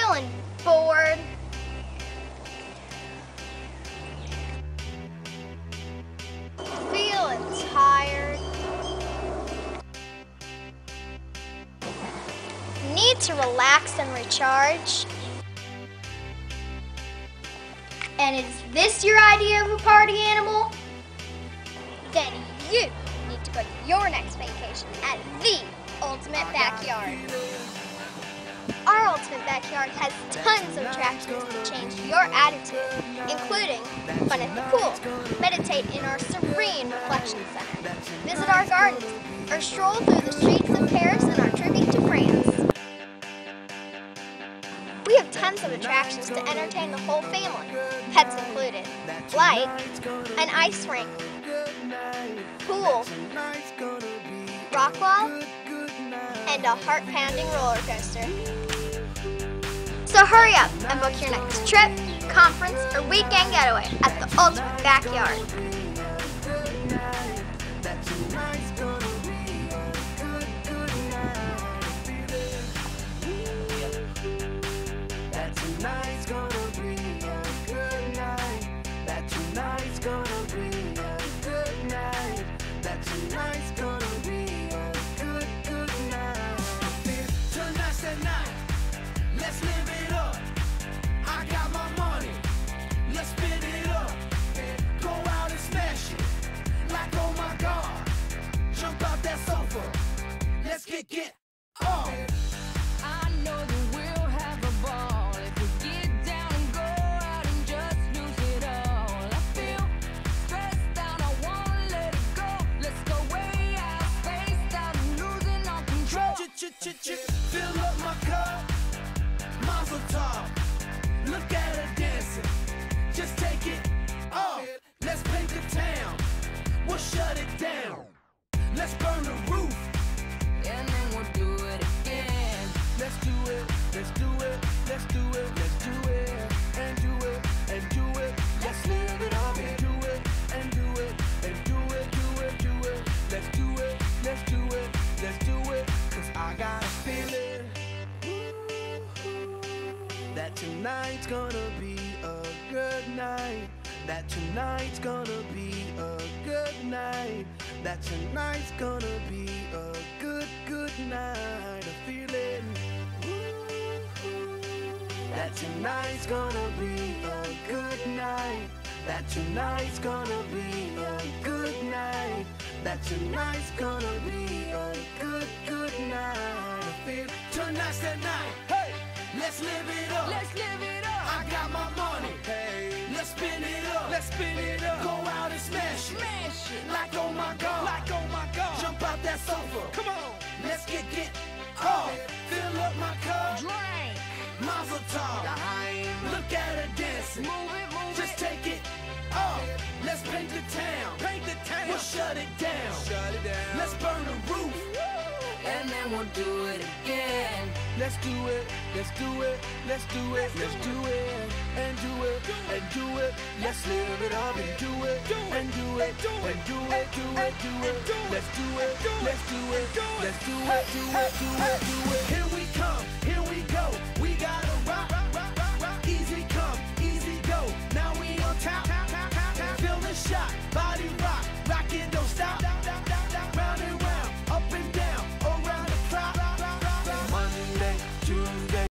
Feeling bored? Feeling tired? Need to relax and recharge? And is this your idea of a party animal? Then you need to book your next vacation at the Ultimate Backyard. Our Ultimate Backyard has tons of attractions to change your attitude, including fun at the pool, meditate in our serene reflection center, visit our gardens, or stroll through the streets of Paris in our tribute to France. We have tons of attractions to entertain the whole family, pets included, like an ice rink, pool, rock wall, and a heart-pounding roller coaster. So hurry up and book your next trip, conference, or weekend getaway at the Ultimate Backyard. Tonight's gonna be a good night. That tonight's gonna be a good night. That tonight's gonna be a good night. Tonight's the night. Let's live it up. I got my money. Let's spin it up. Go out and smash it. Like oh my God. Jump out that sofa. Let's get off. I know that we'll have a ball. Fill up my cup, Mazel tov. Look at her dancing, just take it off. Let's paint the town, we'll shut it down. Let's burn the roof, and then we'll do it again. Let's do it, let's do it, let's do it, let's do it, and do it, and do it. Let's live it up and do it, and do it, and do it, do it, do it. Let's do it, let's do it, let's do it. I got a feeling that tonight's gonna be a good night. That tonight's gonna be a good night. That tonight's gonna be a good night. A feeling that tonight's gonna be a good night. That tonight's gonna be a good night. That tonight's gonna be a good night. I feel tonight's the night. Hey, let's live it up. Let's live it up. I got my money. Hey, let's spin it up. Let's spin it up. Go out and smash it. Smash it. Like oh my God. Like oh my God. Jump out that sofa. Come on. Let's get off. Fill up my cup. Drink. Mazel tov. Look at her dancing. Move it. Just take it off. Let's paint the town. Paint the town. We'll shut it down. Shut it down. Let's burn the roof. And then we'll do it again. Let's do it. Let's do it. Let's do it. Let's do it. And do it. And do it. Let's live it up and do it. And do it. And do it. Do it. Do it. Let's do it. Let's do it. Let's do it. Do it. Do it. Do it.